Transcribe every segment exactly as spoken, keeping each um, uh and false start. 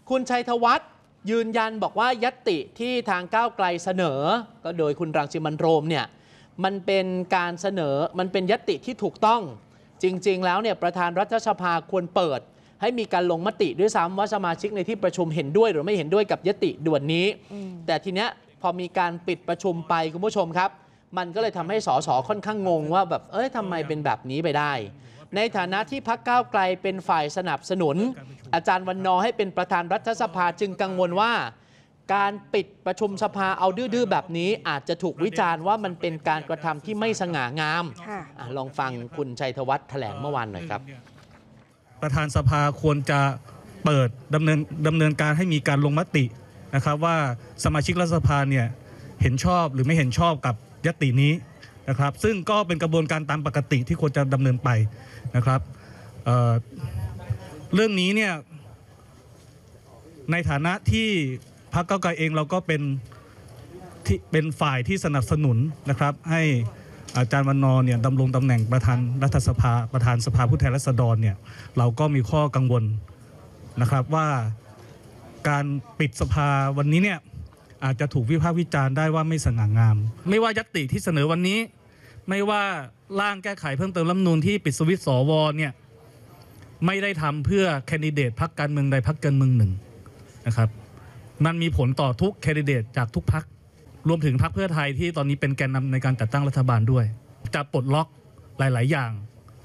คุณชัยธวัฒน์ยืนยันบอกว่าญัตติที่ทางก้าวไกลเสนอก็โดยคุณรังสิมันต์โรมเนี่ยมันเป็นการเสนอมันเป็นญัตติที่ถูกต้องจริงๆแล้วเนี่ยประธานรัฐสภาควรเปิดให้มีการลงมติด้วยซ้ำว่าสมาชิกในที่ประชุมเห็นด้วยหรือไม่เห็นด้วยกับญัตติด่วนนี้แต่ทีเนี้ยพอมีการปิดประชุมไปคุณผู้ชมครับมันก็เลยทำให้สสค่อนข้างงงว่าแบบเอ้ยทำไมเป็นแบบนี้ไปได้ในฐานะที่พรรคก้าวไกลเป็นฝ่ายสนับสนุนอาจารย์วันนอร์ให้เป็นประธานรัฐสภาจึงกังวลว่าการปิดประชุมสภาเอาดื้อๆแบบนี้อาจจะถูกวิจารณ์ว่ามันเป็นการกระทำที่ไม่สง่างามลองฟังคุณชัยธวัฒน์แถลงเมื่อวานหน่อยครับประธานสภาควรจะเปิดดำเนินดำเนินการให้มีการลงมตินะครับว่าสมาชิกรัฐสภาเนี่ยเห็นชอบหรือไม่เห็นชอบกับญัตตินี้นะครับซึ่งก็เป็นกระบวนการตามปกติที่ควรจะดำเนินไปนะครับ เอ่อ เรื่องนี้เนี่ยในฐานะที่พรรคก้าวไกลเองเราก็เป็นที่เป็นฝ่ายที่สนับสนุนนะครับให้อาจารย์วันนอร์เนี่ยดำรงตำแหน่งประธานรัฐสภาประธานสภาผู้แทนราษฎรเนี่ยเราก็มีข้อกังวลนะครับว่าการปิดสภาวันนี้เนี่ยอาจจะถูกวิพากษ์วิจารณ์ได้ว่าไม่สง่างามไม่ว่าญัตติที่เสนอวันนี้ไม่ว่าร่างแก้ไขเพิ่มเติมรัฐธรรมนูญที่ปิดสวิตช์สวเนี่ยไม่ได้ทำเพื่อแคนดิเดตพรรคการเมืองใดพรรคการเมืองหนึ่งนะครับมันมีผลต่อทุกแคนดิเดตจากทุกพรรครวมถึงพรรคเพื่อไทยที่ตอนนี้เป็นแกนนำในการจัดตั้งรัฐบาลด้วยจะปลดล็อกหลายๆอย่าง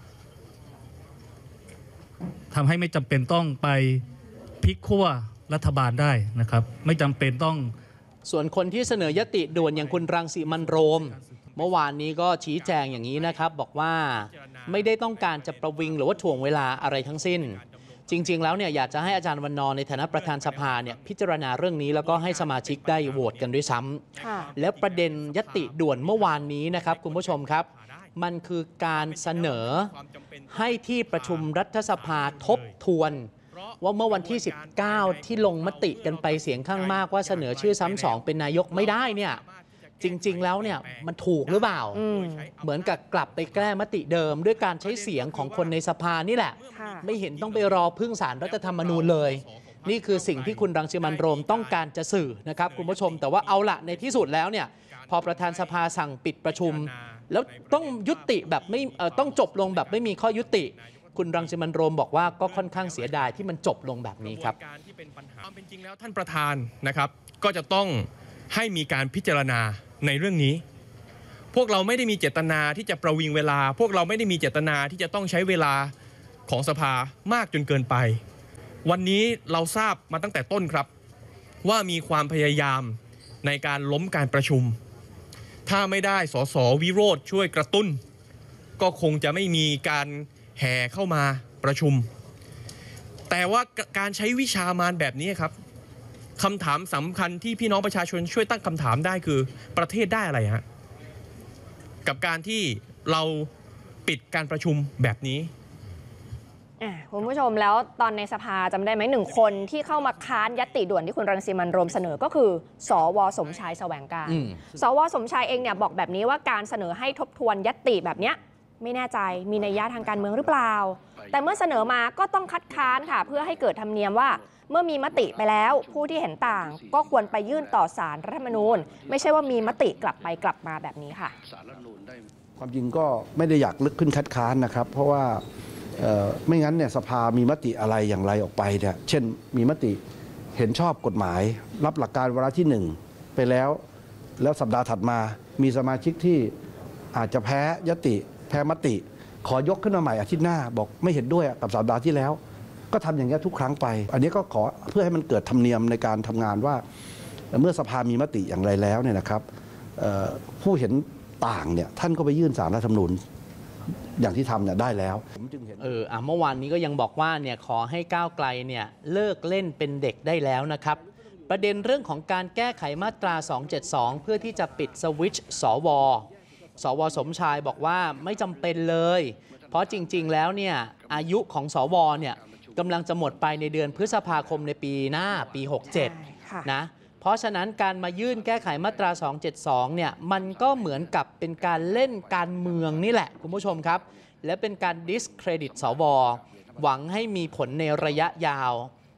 ทำให้ไม่จำเป็นต้องไปพลิกขั้วรัฐบาลได้นะครับไม่จำเป็นต้องส่วนคนที่เสนอยติด่วนอย่างคุณรังสิมันต์โรมเมื่อวานนี้ก็ชี้แจงอย่างนี้นะครับบอกว่าไม่ได้ต้องการจะประวิงหรือว่าถ่วงเวลาอะไรทั้งสิ้นจริงๆแล้วเนี่ยอยากจะให้อาจารย์วันนอร์ในฐานะประธานสภาเนี่ยพิจารณาเรื่องนี้แล้วก็ให้สมาชิกได้โหวตกันด้วยซ้ำและประเด็นยติด่วนเมื่อวานนี้นะครับคุณผู้ชมครับมันคือการเสนอให้ที่ประชุมรัฐสภาทบทวนว่าเมื่อวันที่สิบเก้าที่ลงมติกันไปเสียงข้างมากว่าเสนอชื่อซ้ำสองเป็นนายกไม่ได้เนี่ยจริงๆแล้วเนี่ยมันถูกหรือเปล่าเหมือนกับกลับไปแก้มติเดิมด้วยการใช้เสียงของคนในสภานี่แหละไม่เห็นต้องไปรอพึ่งศาลรัฐธรรมนูญเลยนี่คือสิ่งที่คุณรังสิมันต์โรมต้องการจะสื่อนะครับคุณผู้ชมแต่ว่าเอาละในที่สุดแล้วเนี่ยพอประธานสภาสั่งปิดประชุมแล้วต้องยุติแบบไม่ต้องจบลงแบบไม่มีข้อยุติคุณรังสิมันต์โรมบอกว่าก็ค่อนข้างเสียดายที่มันจบลงแบบนี้ครับความเป็นจริงแล้วท่านประธานนะครับก็จะต้องให้มีการพิจารณาในเรื่องนี้พวกเราไม่ได้มีเจตนาที่จะประวิงเวลาพวกเราไม่ได้มีเจตนาที่จะต้องใช้เวลาของสภามากจนเกินไปวันนี้เราทราบมาตั้งแต่ต้นครับว่ามีความพยายามในการล้มการประชุมถ้าไม่ได้สสวิโรจน์ช่วยกระตุ้นก็คงจะไม่มีการแห่เข้ามาประชุมแต่ว่าการใช้วิชามารแบบนี้ครับคำถามสำคัญที่พี่น้องประชาชนช่วยตั้งคำถามได้คือประเทศได้อะไรฮะกับการที่เราปิดการประชุมแบบนี้คุณผู้ชมแล้วตอนในสภาจำได้ไหมหนึ่งคนที่เข้ามาค้านญัตติด่วนที่คุณรังสิมันต์โรมเสนอก็คือสวสมชายแสวงการสวสมชายเองเนี่ยบอกแบบนี้ว่าการเสนอให้ทบทวนญัตติแบบเนี้ยไม่แน่ใจมีนัยยะทางการเมืองหรือเปล่าแต่เมื่อเสนอมาก็ต้องคัดค้านค่ะเพื่อให้เกิดธรรมเนียมว่าเมื่อมีมติไปแล้วผู้ที่เห็นต่างก็ควรไปยื่นต่อศาลรัฐธรรมนูญไม่ใช่ว่ามีมติกลับไปกลับมาแบบนี้ค่ะความจริงก็ไม่ได้อยากลึกขึ้นคัดค้านนะครับเพราะว่าไม่งั้นเนี่ยสภามีมติอะไรอย่างไรออกไปเนี่ยเช่นมีมติเห็นชอบกฎหมายรับหลักการวาระที่หนึ่งไปแล้วแล้วสัปดาห์ถัดมามีสมาชิกที่อาจจะแพ้ยติแพ้มติขอยกขึ้นมาใหม่อาทิตย์หน้าบอกไม่เห็นด้วยกับสัปดาห์ที่แล้วก็ทำอย่างนี้ทุกครั้งไปอันนี้ก็ขอเพื่อให้มันเกิดธรรมเนียมในการทำงานว่าเมื่อสภามีมติอย่างไรแล้วเนี่ยนะครับผู้เห็นต่างเนี่ยท่านก็ไปยื่นศาลรัฐธรรมนูญอย่างที่ทำเนี่ยได้แล้วผมจึงเห็นเอออ่ะเมื่อวานนี้ก็ยังบอกว่าเนี่ยขอให้ก้าวไกลเนี่ยเลิกเล่นเป็นเด็กได้แล้วนะครับประเด็นเรื่องของการแก้ไขมาตราสองเจ็ดสองเพื่อที่จะปิดสวิตช์สวสวสมชายบอกว่าไม่จำเป็นเลยเพราะจริงๆแล้วเนี่ยอายุของสวเนี่ยกำลังจะหมดไปในเดือนพฤษภาคมในปีหน้าปีหกสิบเจ็ดนะเพราะฉะนั้นการมายื่นแก้ไขมาตราสองเจ็ดสองเนี่ยมันก็เหมือนกับเป็นการเล่นการเมืองนี่แหละคุณผู้ชมครับและเป็นการดิสเครดิตสวหวังให้มีผลในระยะยาว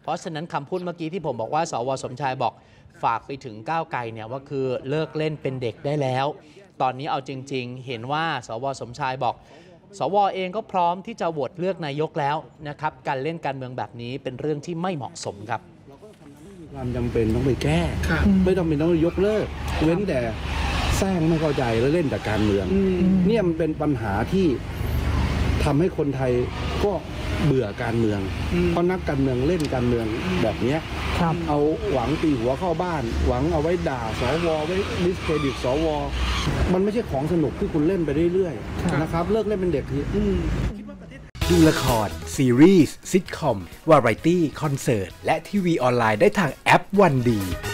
เพราะฉะนั้นคำพูดเมื่อกี้ที่ผมบอกว่าสวสมชายบอกฝากไปถึงก้าวไกลเนี่ยว่าคือเลิกเล่นเป็นเด็กได้แล้วตอนนี้เอาจริงๆเห็นว่าสวสมชายบอกสวเองก็พร้อมที่จะโหวตเลือกนายกแล้วนะครับการเล่นการเมืองแบบนี้เป็นเรื่องที่ไม่เหมาะสมครับความจำเป็นต้องไปแก้ไม่ต้องเป็นต้องยกเลิกเว้นแต่แซงไม่เข้าใจแล้วเล่นแต่การเมืองเนี่ยมันเป็นปัญหาที่ทำให้คนไทยก็เบื่อการเมืองเพราะนักการเมืองเล่นการเมืองแบบนี้เอาหวังตีหัวเข้าบ้านหวังเอาไว้ด่าสวไว้ดิสเครดิตสวมันไม่ใช่ของสนุกที่คุณเล่นไปเรื่อยๆนะครับเลิกเล่นเป็นเด็กทีดูละครซีรีส์ซิทคอมวาไรตี้คอนเสิร์ตและทีวีออนไลน์ได้ทางแอปวันดี